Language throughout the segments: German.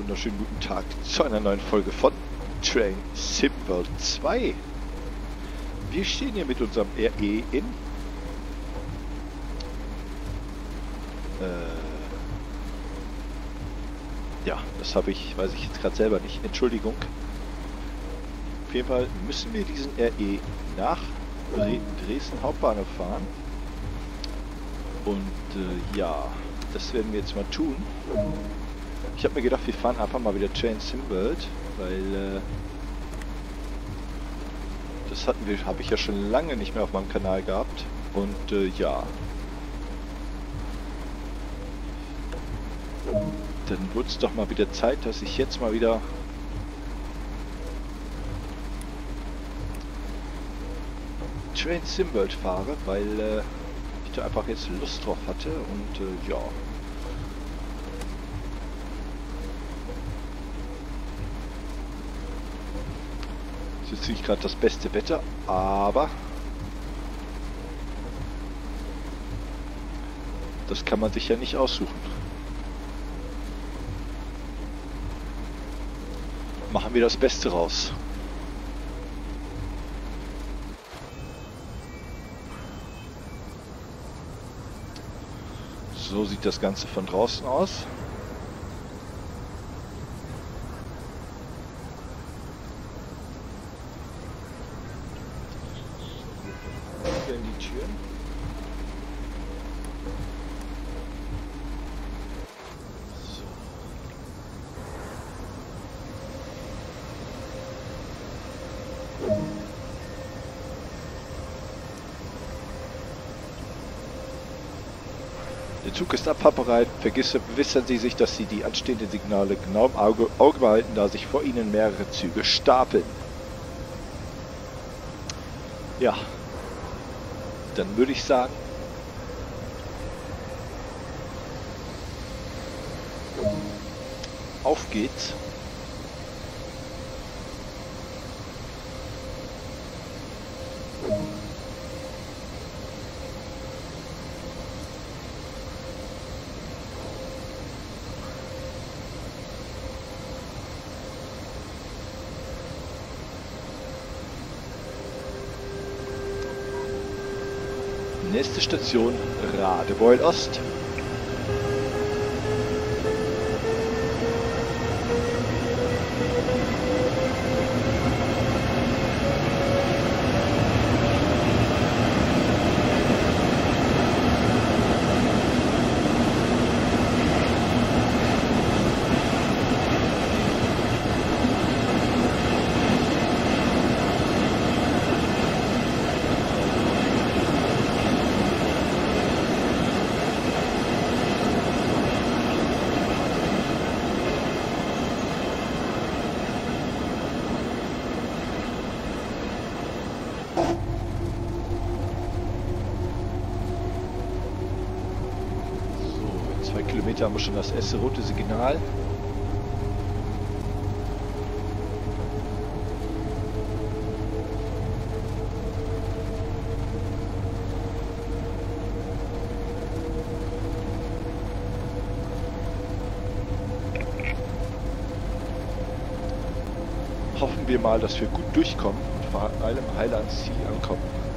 wunderschönen guten Tag zu einer neuen Folge von Train Sim World 2. Wir stehen hier mit unserem RE in ja, das weiß ich jetzt gerade selber nicht, Entschuldigung. Auf jeden Fall müssen wir diesen RE nach Dresden Hauptbahnhof fahren. Und ja, das werden wir jetzt mal tun. Ich habe mir gedacht, wir fahren einfach mal wieder Train Sim World, weil das habe ich ja schon lange nicht mehr auf meinem Kanal gehabt. Und ja, dann wird es doch mal wieder Zeit, dass ich jetzt mal wieder Train Sim World fahre, weil ich da einfach jetzt Lust drauf hatte und ja. Es ist jetzt nicht gerade das beste Wetter, aber das kann man sich ja nicht aussuchen. Machen wir das Beste raus. So sieht das Ganze von draußen aus. Hier in die Türen. So. Der Zug ist abfahrbereit. Vergewissern Sie sich, dass Sie die anstehenden Signale genau im Auge behalten, da sich vor Ihnen mehrere Züge stapeln. Ja, dann würde ich sagen, auf geht's. Nächste Station Radebeul Ost. Kilometer haben wir schon das erste rote Signal. Hoffen wir mal, dass wir gut durchkommen und vor allem heile ans Ziel ankommen.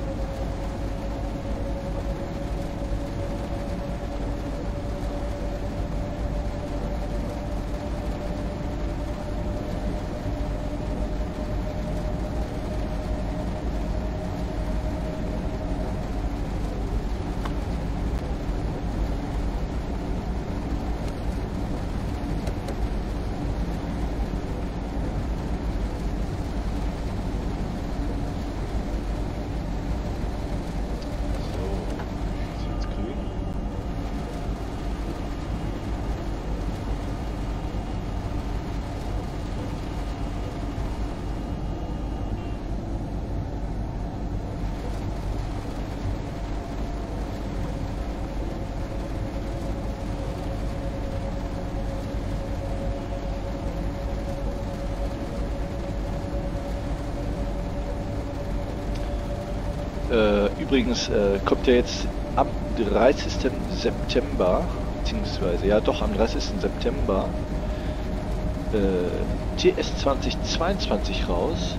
Übrigens kommt ja jetzt am 30. September, beziehungsweise ja doch am 30. September TS 2022 raus.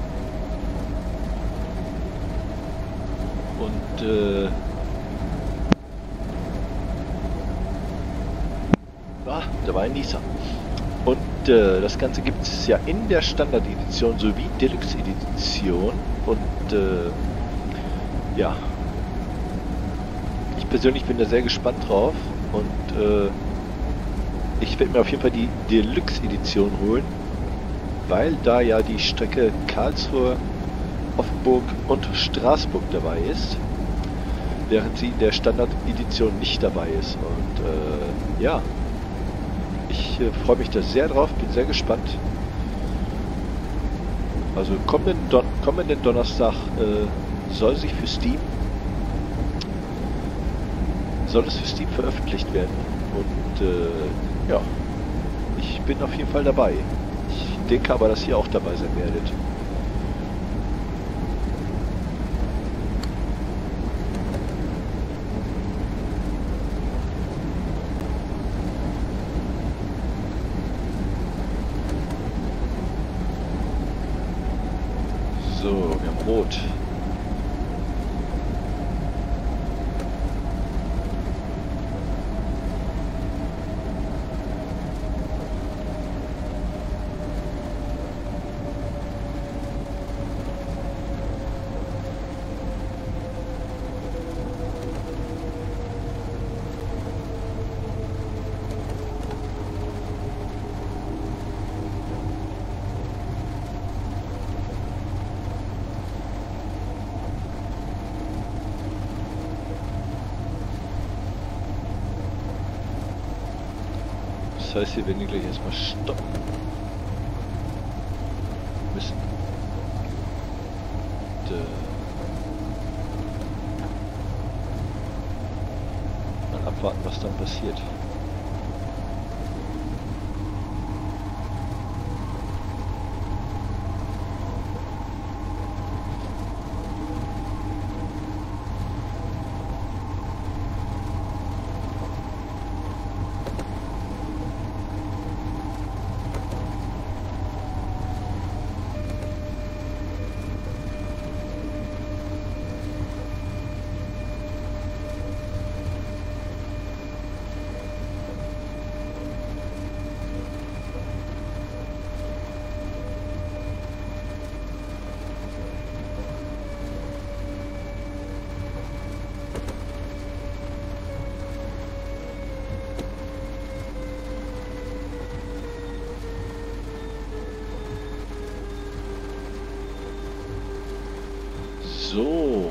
Und da war ein Nieser. Und das Ganze gibt es ja in der Standard-Edition sowie Deluxe-Edition. Und ja, ich persönlich bin da sehr gespannt drauf. Und ich werde mir auf jeden Fall die Deluxe-Edition holen, weil da ja die Strecke Karlsruhe, Offenburg und Straßburg dabei ist, während sie in der Standard-Edition nicht dabei ist. Und ja, ich freue mich da sehr drauf, bin sehr gespannt. Also kommenden Donnerstag soll es für Steam veröffentlicht werden. Und ja, ich bin auf jeden Fall dabei. Ich denke aber, dass ihr auch dabei sein werdet. So, wir haben Rot. Das heißt, wir werden hier gleich erstmal stoppen müssen. Und, mal abwarten, was dann passiert. So.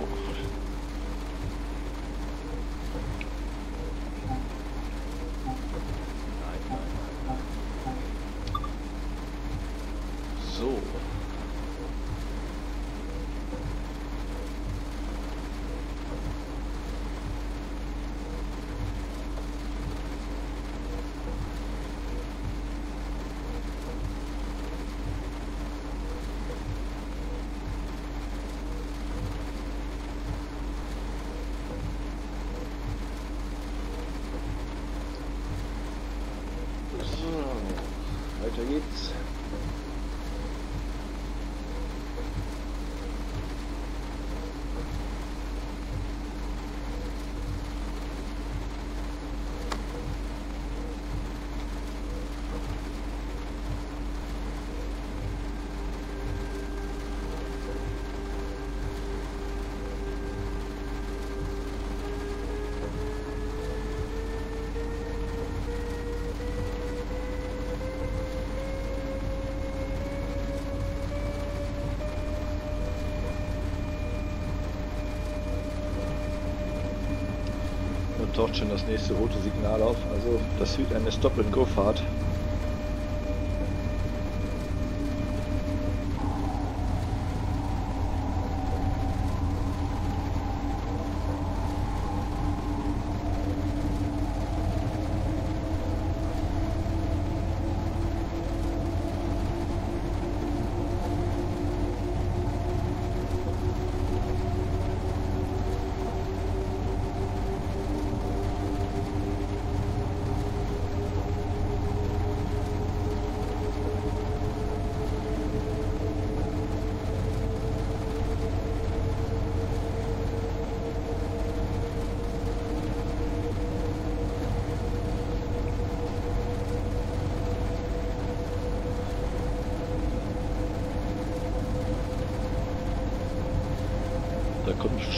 So. Weiter geht's. Taucht schon das nächste rote Signal auf, also das wird eine Stop-and-Go-Fahrt.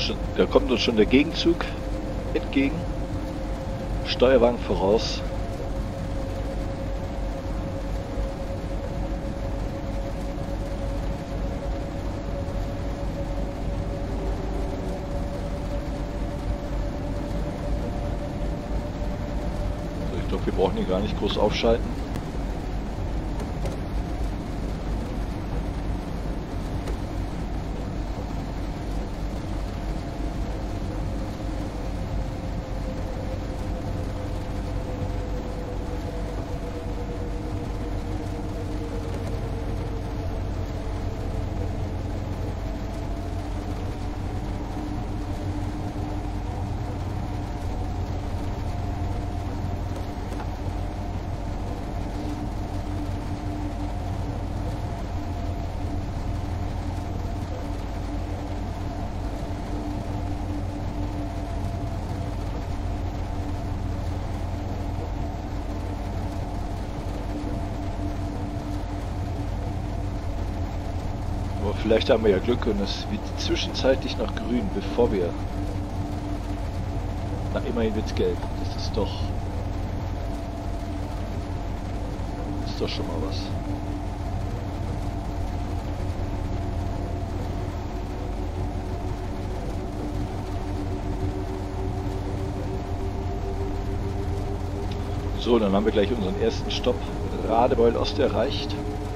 da kommt uns schon der Gegenzug entgegen. Steuerwagen voraus. So, ich glaube, wir brauchen hier gar nicht groß aufschalten. Aber vielleicht haben wir ja Glück und es wird zwischenzeitlich noch grün, bevor wir... Na, immerhin wird's gelb. Das ist doch schon mal was. So, dann haben wir gleich unseren ersten Stopp Radebeul Ost erreicht.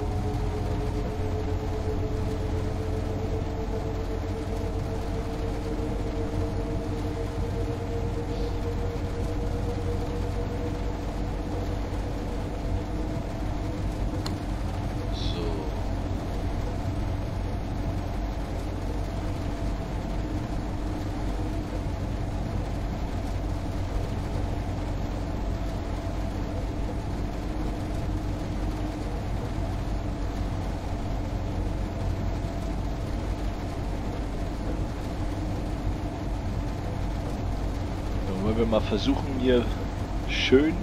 Wollen wir mal versuchen, hier schön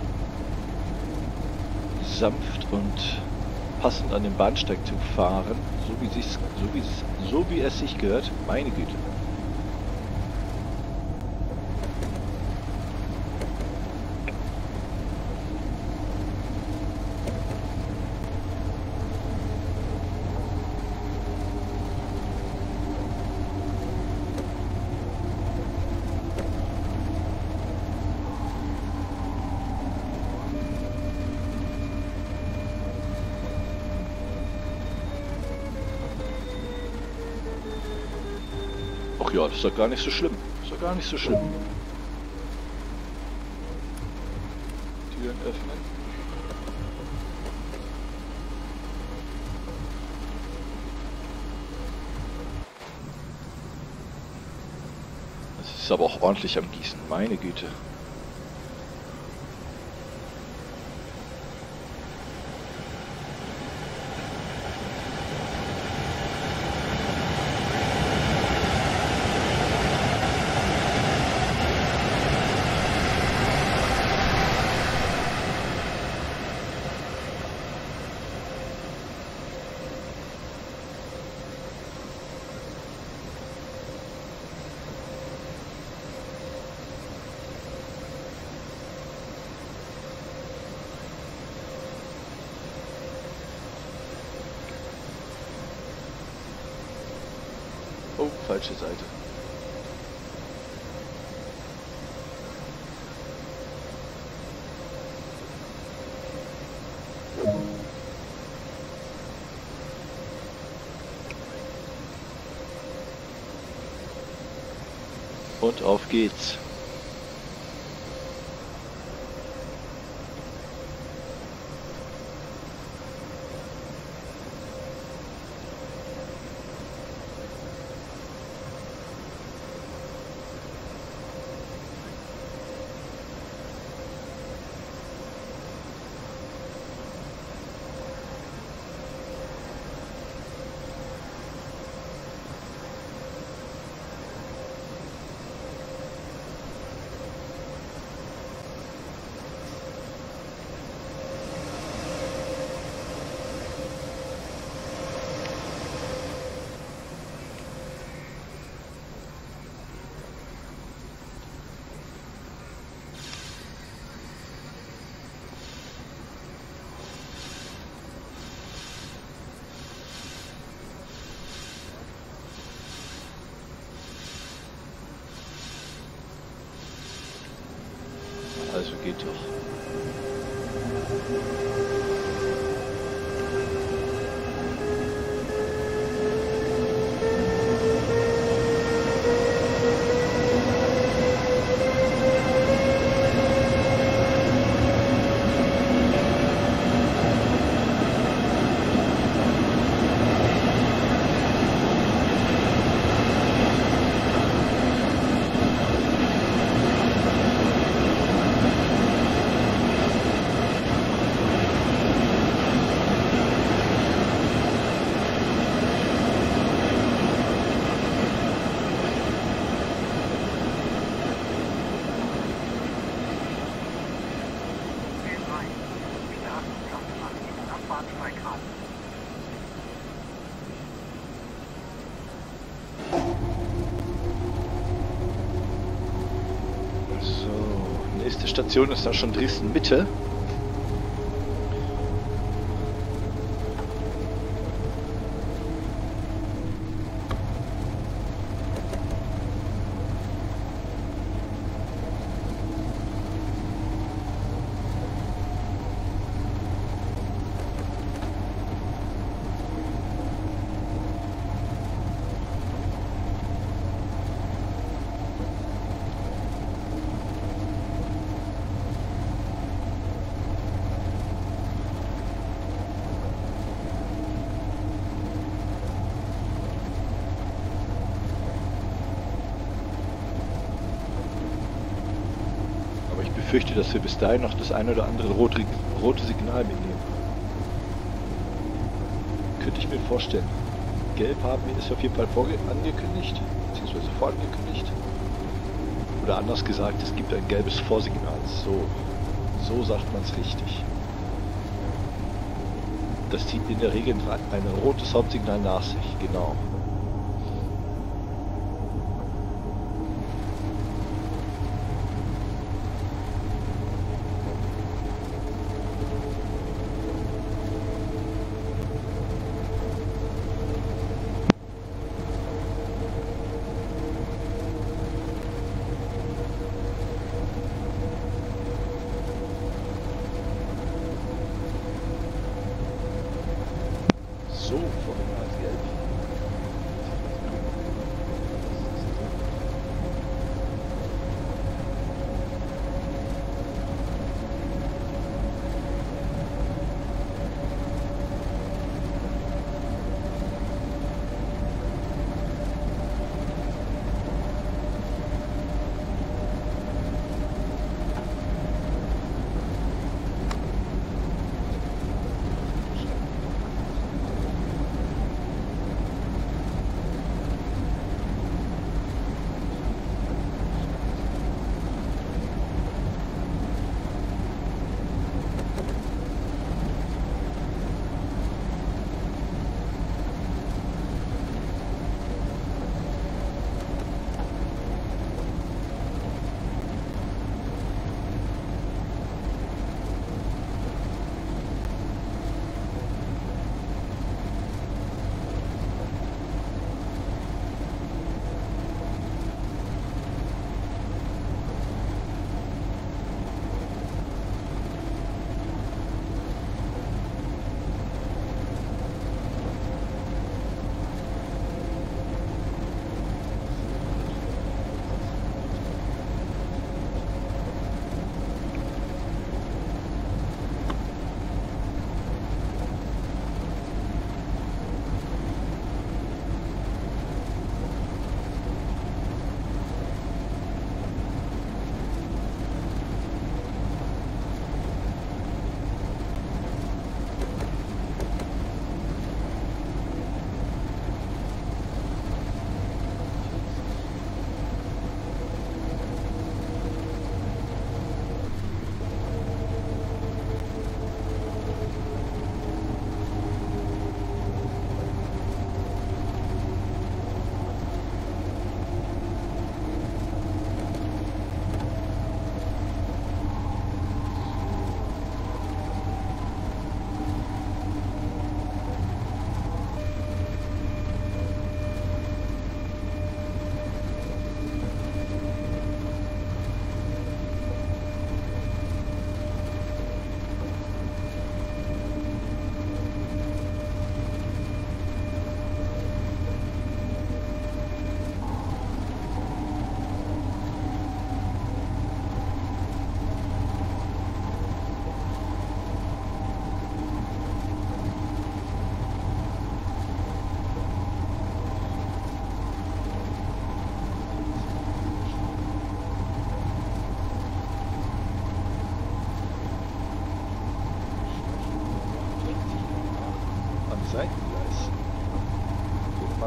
sanft und passend an den Bahnsteig zu fahren, so wie es sich gehört. Meine Güte. Ach ja, das ist doch gar nicht so schlimm. Das ist doch gar nicht so schlimm. Türen öffnen. Das ist aber auch ordentlich am Gießen, meine Güte. Oh, falsche Seite. Und auf geht's. Also geht doch. So, nächste Station ist da schon Dresden Mitte. Ich fürchte, dass wir bis dahin noch das eine oder andere rote Signal mitnehmen. Könnte ich mir vorstellen. Gelb haben wir ist auf jeden Fall angekündigt, beziehungsweise vorangekündigt. Oder anders gesagt, es gibt ein gelbes Vorsignal. So sagt man es richtig. Das zieht in der Regel ein rotes Hauptsignal nach sich, genau. So, vorhin gelb.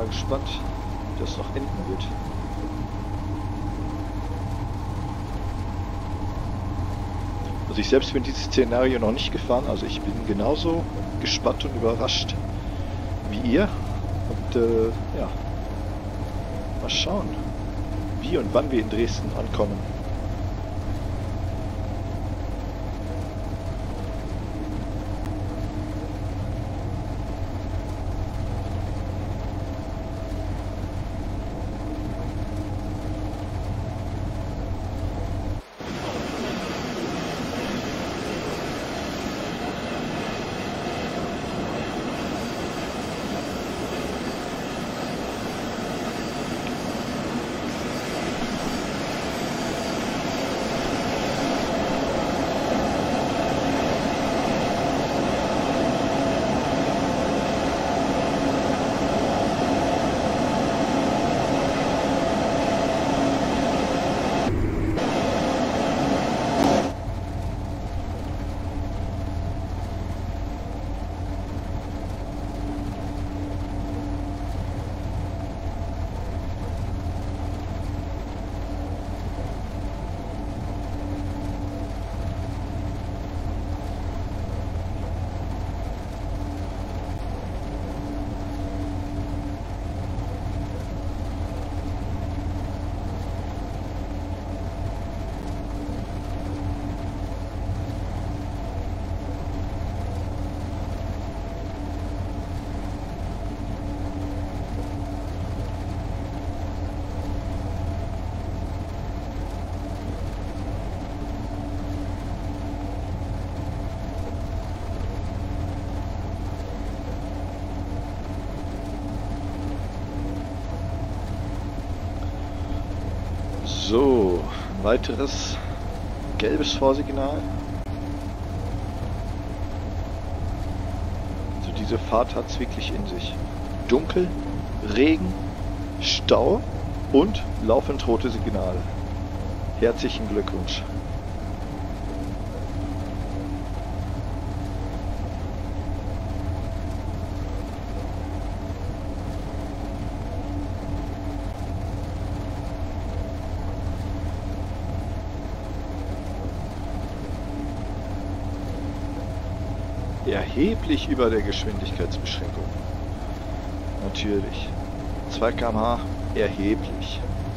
mal gespannt, wie das noch enden wird. Also ich selbst bin dieses Szenario noch nicht gefahren, also ich bin genauso gespannt und überrascht wie ihr. Und ja, mal schauen, wie und wann wir in Dresden ankommen. So, ein weiteres gelbes Vorsignal. Also diese Fahrt hat es wirklich in sich. Dunkel, Regen, Stau und laufend rote Signale. Herzlichen Glückwunsch. Erheblich über der Geschwindigkeitsbeschränkung. Natürlich. 2 km/h erheblich.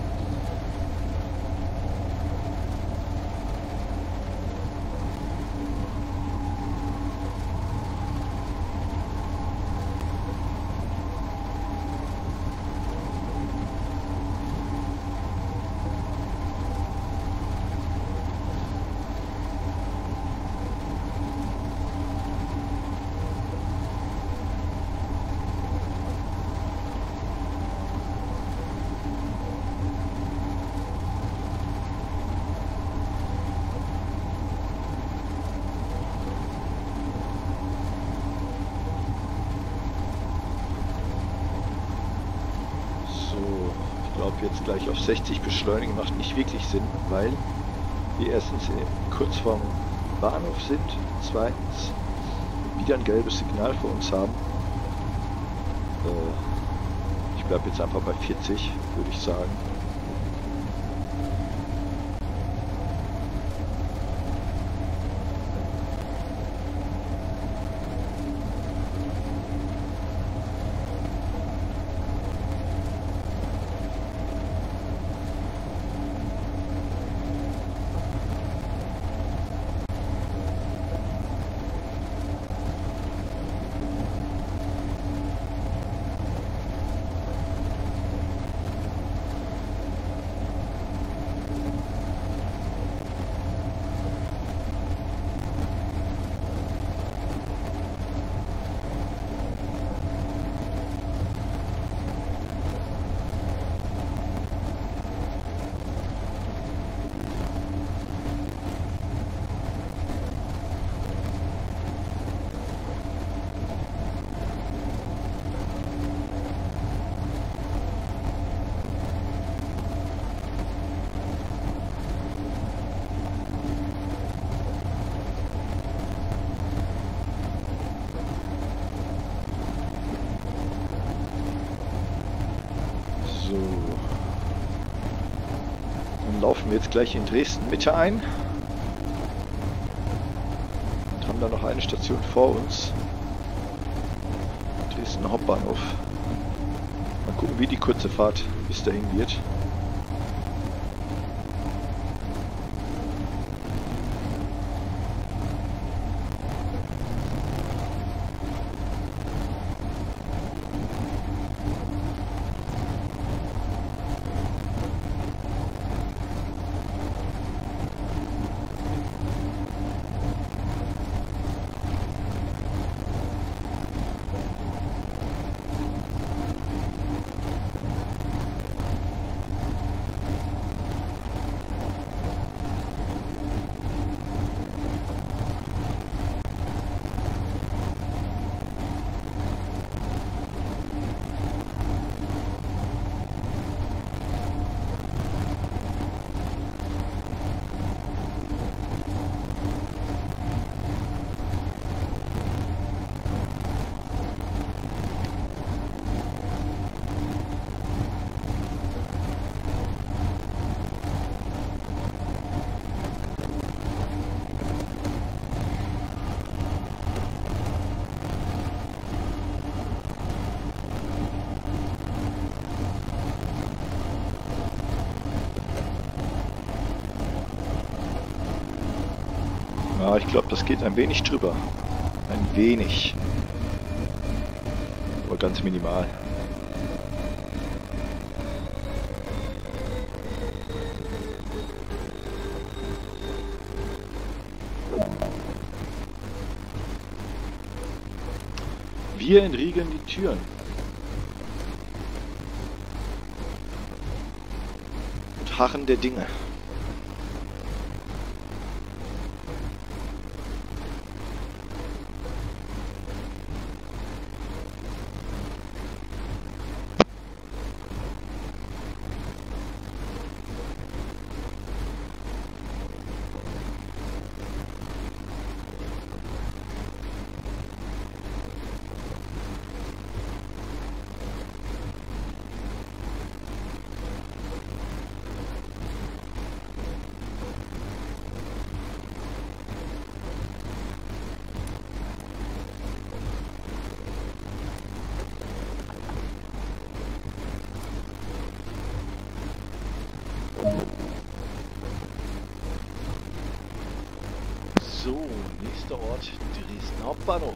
Jetzt gleich auf 60 beschleunigen macht nicht wirklich Sinn, weil wir erstens kurz vorm Bahnhof sind, zweitens wieder ein gelbes Signal vor uns haben. Ich bleibe jetzt einfach bei 40, würde ich sagen. laufen wir jetzt gleich in Dresden Mitte ein und haben da noch eine Station vor uns. Dresden Hauptbahnhof. Mal gucken, wie die kurze Fahrt bis dahin wird. Ja, ich glaube, das geht ein wenig drüber. Ein wenig. Aber ganz minimal. Wir entriegeln die Türen. Und harren der Dinge. So, nächster Ort, Dresden Hauptbahnhof.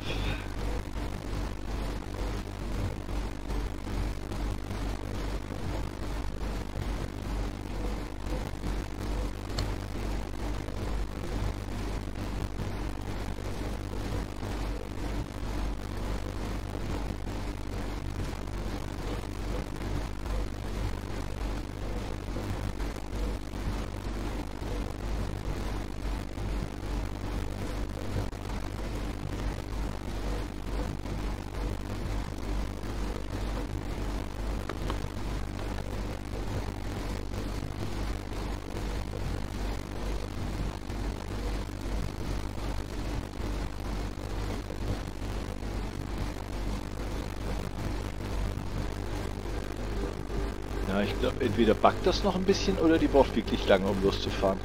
Ja, ich glaube, entweder backt das noch ein bisschen oder die braucht wirklich lange, um loszufahren.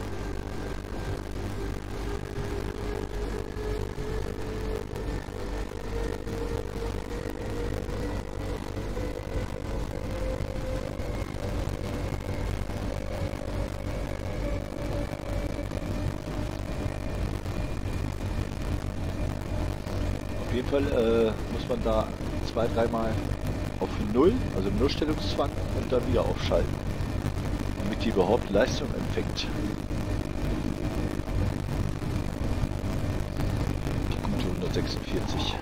Auf jeden Fall muss man da 2-3 Mal auf 0, also im Nullstellungszwang und dann wieder aufschalten, damit die überhaupt Leistung empfängt. Die gute 146.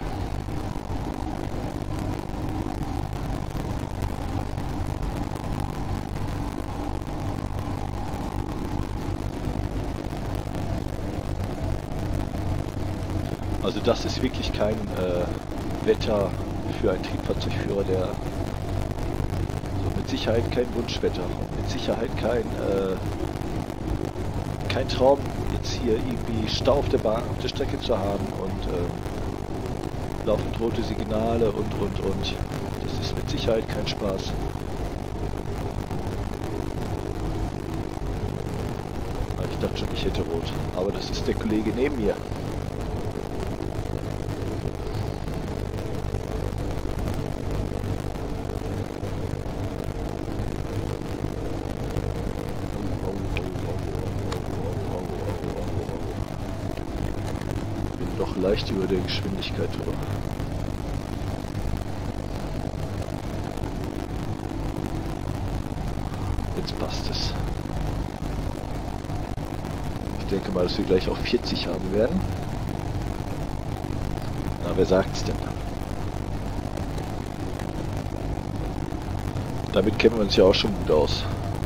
Also das ist wirklich kein Wetter für einen Triebfahrzeugführer, der also mit Sicherheit kein Wunschwetter, mit Sicherheit kein Traum, jetzt hier irgendwie Stau auf der Strecke zu haben und laufend rote Signale und. Das ist mit Sicherheit kein Spaß. dachte schon, ich hätte rot. Aber das ist der Kollege neben mir. Bin doch leicht über der Geschwindigkeit drüber. Jetzt passt es. Ich denke mal, dass wir gleich auch 40 haben werden. Na, wer sagt's denn? Damit kennen wir uns ja auch schon gut aus.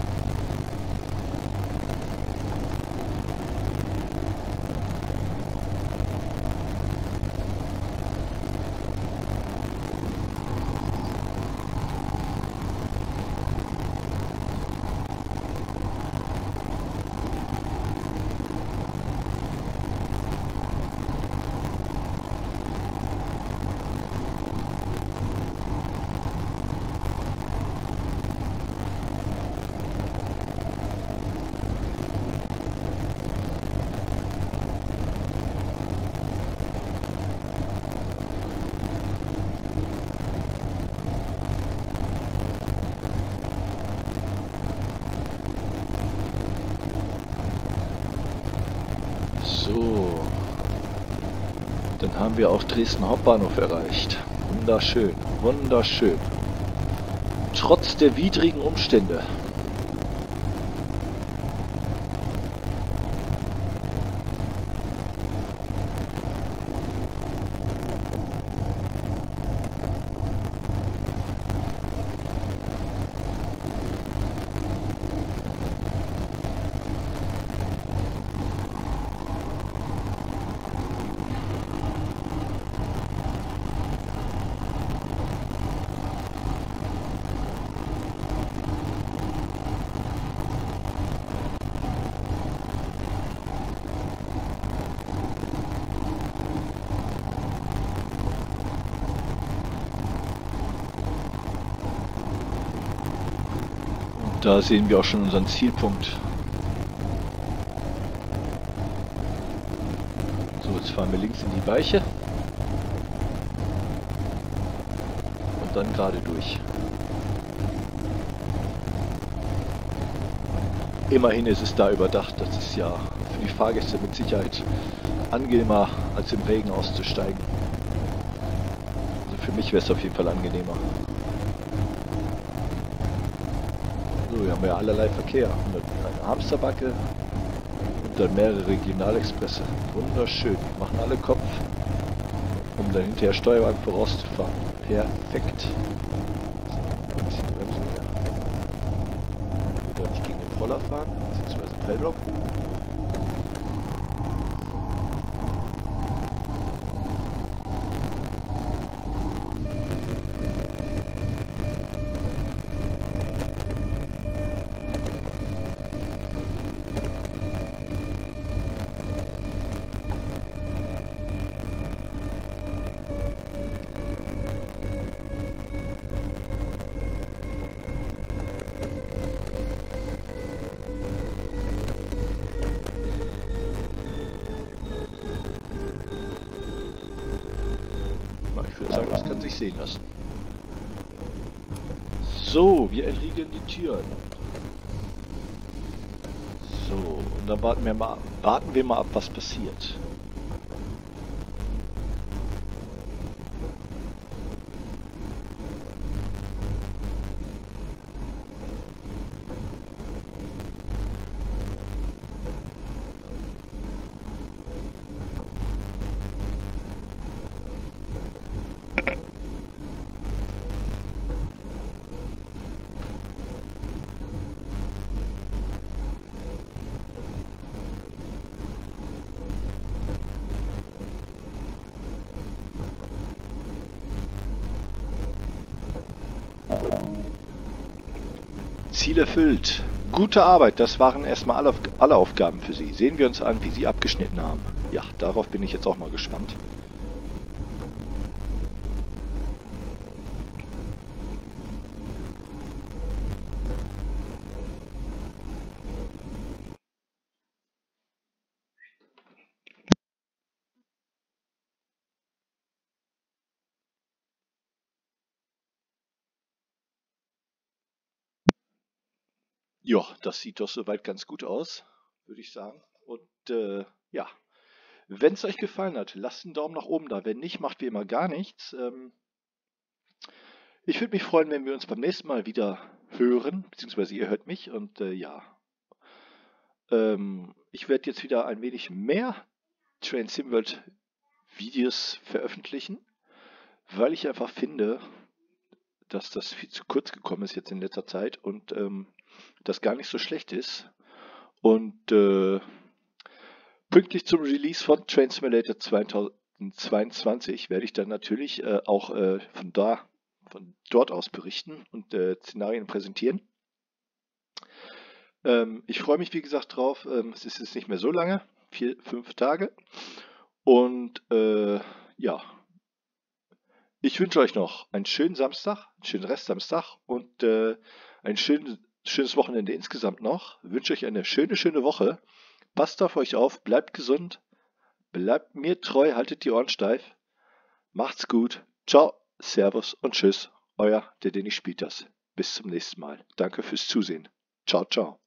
So, dann haben wir auch Dresden Hauptbahnhof erreicht. Wunderschön, wunderschön. Trotz der widrigen Umstände. Da sehen wir auch schon unseren Zielpunkt. So, jetzt fahren wir links in die Weiche. Und dann gerade durch. Immerhin ist es da überdacht. Das ist ja für die Fahrgäste mit Sicherheit angenehmer, als im Regen auszusteigen. Also für mich wäre es auf jeden Fall angenehmer. So, wir haben ja allerlei Verkehr. Eine Hamsterbacke und dann mehrere Regionalexpresse. Wunderschön. Machen alle Kopf, um dann hinterher Steuerwagen vorauszufahren. Perfekt. So, ein bisschen bremsen wir. Wieder nicht gegen den Roller fahren, beziehungsweise den Fellblock. Ich würde sagen, das kann sich sehen lassen. So, wir entriegeln die Türen. So, und dann warten wir mal ab, was passiert. Ziel erfüllt. Gute Arbeit, das waren erstmal alle Aufgaben für Sie. Sehen wir uns an, wie Sie abgeschnitten haben. Ja, darauf bin ich jetzt auch mal gespannt. Ja, das sieht doch soweit ganz gut aus, würde ich sagen. Und ja, wenn es euch gefallen hat, lasst einen Daumen nach oben da. Wenn nicht, macht wie immer gar nichts. Ich würde mich freuen, wenn wir uns beim nächsten Mal wieder hören, beziehungsweise ihr hört mich. Und ja, ich werde jetzt wieder ein wenig mehr Train Sim World Videos veröffentlichen, weil ich einfach finde, dass das viel zu kurz gekommen ist jetzt in letzter Zeit und das gar nicht so schlecht ist. Und pünktlich zum Release von Train Simulator 2022 werde ich dann natürlich auch von dort aus berichten und Szenarien präsentieren. Ich freue mich, wie gesagt, drauf. Es ist jetzt nicht mehr so lange, 4, 5 Tage. Und ja, ich wünsche euch noch einen schönen Samstag, einen schönen Restsamstag und ein schönes Wochenende insgesamt noch. Ich wünsche euch eine schöne Woche. Passt auf euch auf, bleibt gesund, bleibt mir treu, haltet die Ohren steif. Macht's gut. Ciao, Servus und Tschüss. Euer, der Dennis Spielters. Bis zum nächsten Mal. Danke fürs Zusehen. Ciao, ciao.